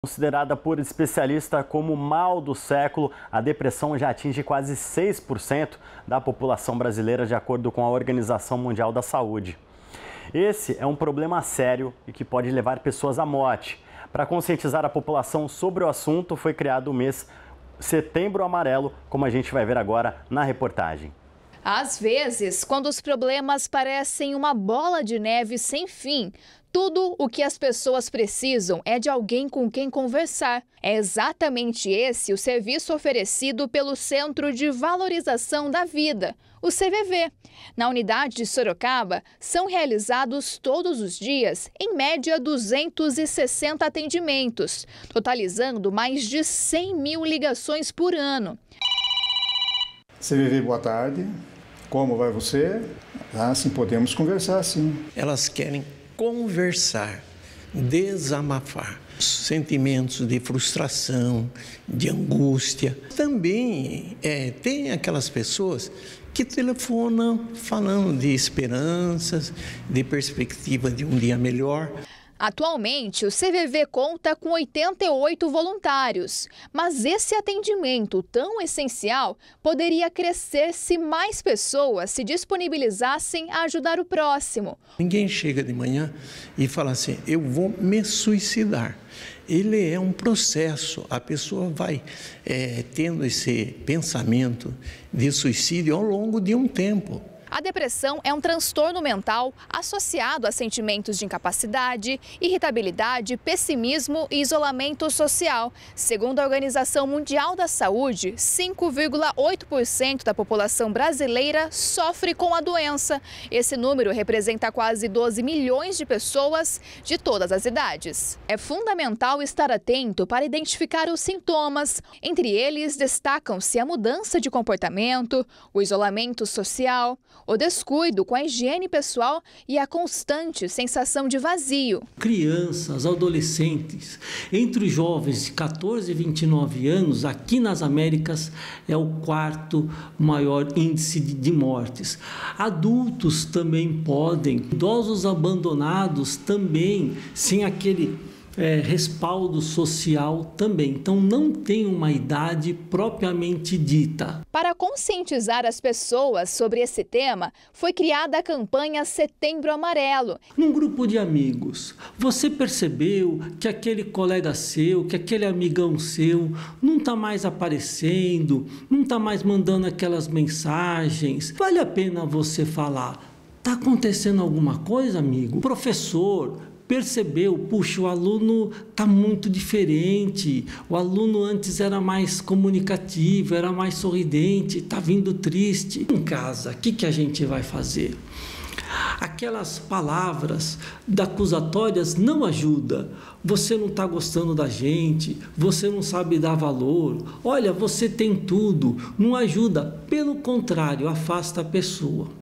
Considerada por especialistas como o mal do século, a depressão já atinge quase 6% da população brasileira, de acordo com a Organização Mundial da Saúde. Esse é um problema sério e que pode levar pessoas à morte. Para conscientizar a população sobre o assunto, foi criado o mês Setembro Amarelo, como a gente vai ver agora na reportagem. Às vezes, quando os problemas parecem uma bola de neve sem fim, tudo o que as pessoas precisam é de alguém com quem conversar. É exatamente esse o serviço oferecido pelo Centro de Valorização da Vida, o CVV. Na unidade de Sorocaba, são realizados todos os dias, em média, 260 atendimentos, totalizando mais de 100 mil ligações por ano. CVV, boa tarde. Como vai você? Sim, podemos conversar, sim. Elas querem conversar, desabafar sentimentos de frustração, de angústia. Também tem aquelas pessoas que telefonam falando de esperanças, de perspectiva de um dia melhor. Atualmente, o CVV conta com 88 voluntários, mas esse atendimento tão essencial poderia crescer se mais pessoas se disponibilizassem a ajudar o próximo. Ninguém chega de manhã e fala assim, eu vou me suicidar. Ele é um processo, a pessoa vai tendo esse pensamento de suicídio ao longo de um tempo. A depressão é um transtorno mental associado a sentimentos de incapacidade, irritabilidade, pessimismo e isolamento social. Segundo a Organização Mundial da Saúde, 5,8% da população brasileira sofre com a doença. Esse número representa quase 12 milhões de pessoas de todas as idades. É fundamental estar atento para identificar os sintomas. Entre eles, destacam-se a mudança de comportamento, o isolamento social, o descuido com a higiene pessoal e a constante sensação de vazio. Crianças, adolescentes, entre os jovens de 14 e 29 anos, aqui nas Américas, é o quarto maior índice de mortes. Adultos também podem, idosos abandonados também, sem aquele respaldo social também. Então, não tem uma idade propriamente dita. Para conscientizar as pessoas sobre esse tema, foi criada a campanha Setembro Amarelo. Num grupo de amigos, você percebeu que aquele colega seu, que aquele amigão seu não está mais aparecendo, não está mais mandando aquelas mensagens? Vale a pena você falar, está acontecendo alguma coisa, amigo? O professor percebeu, puxa, o aluno está muito diferente, o aluno antes era mais comunicativo, era mais sorridente, está vindo triste. Em casa, o que a gente vai fazer? Aquelas palavras acusatórias não ajudam. Você não está gostando da gente, você não sabe dar valor, olha, você tem tudo, não ajuda, pelo contrário, afasta a pessoa.